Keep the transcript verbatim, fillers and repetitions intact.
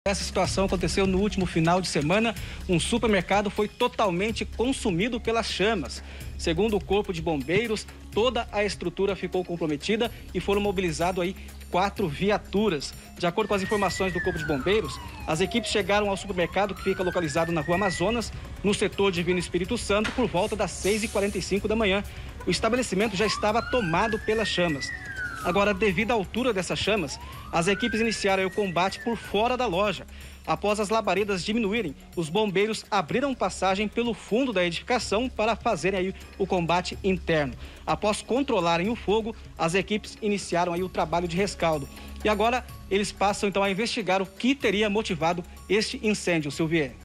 Essa situação aconteceu no último final de semana. Um supermercado foi totalmente consumido pelas chamas. Segundo o Corpo de Bombeiros, toda a estrutura ficou comprometida e foram mobilizadas aí quatro viaturas. De acordo com as informações do Corpo de Bombeiros, as equipes chegaram ao supermercado que fica localizado na Rua Amazonas, no setor Divino Espírito Santo, por volta das seis e quarenta e cinco da manhã. O estabelecimento já estava tomado pelas chamas. Agora, devido à altura dessas chamas, as equipes iniciaram o combate por fora da loja. Após as labaredas diminuírem, os bombeiros abriram passagem pelo fundo da edificação para fazerem aí o combate interno. Após controlarem o fogo, as equipes iniciaram aí o trabalho de rescaldo. E agora eles passam então a investigar o que teria motivado este incêndio, Silvier.